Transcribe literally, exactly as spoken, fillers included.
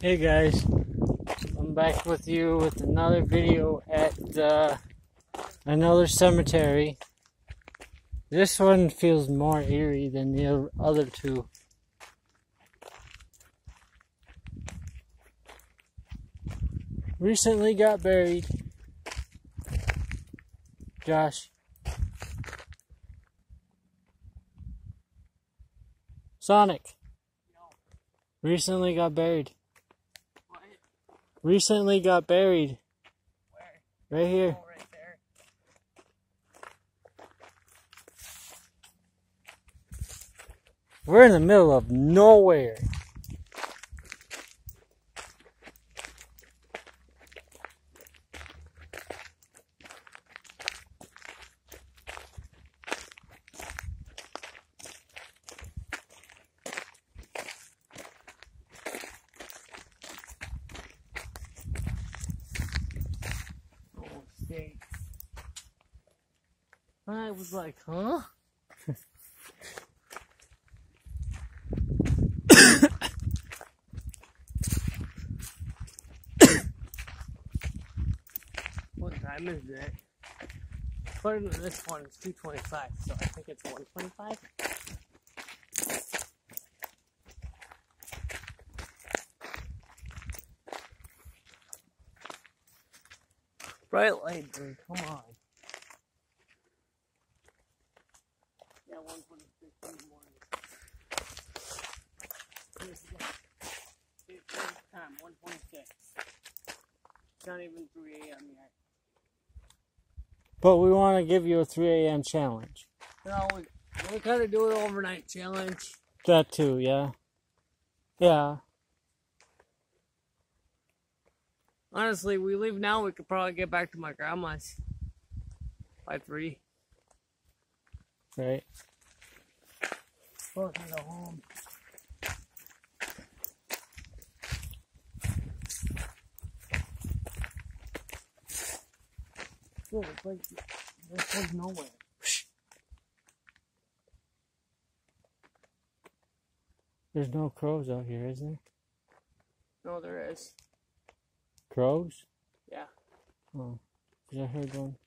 Hey guys, I'm back with you with another video at uh, another cemetery. This one feels more eerie than the other two. Recently got buried. Josh. Sonic. Recently got buried. What? Recently got buried. Where? Right here. Oh, right there. We're in the middle of nowhere. Oh, stinks. I was like, huh? What time is it? According to this one, it's two twenty-five, so I think it's one twenty-five. Bright light, dude, come on. Yeah, one twenty-six in the morning. Here's the it's time, one twenty-six. It's not even three A M yet. But we want to give you a three A M challenge. No, we, we kind of do an overnight challenge. That too, yeah. Yeah. Honestly, we leave now, we could probably get back to my grandma's by three. Right. Well, I can go home. Dude, it's like this was nowhere. There's no crows out here, is there? No, there is. Crows? Yeah. Oh, 'cause I heard one.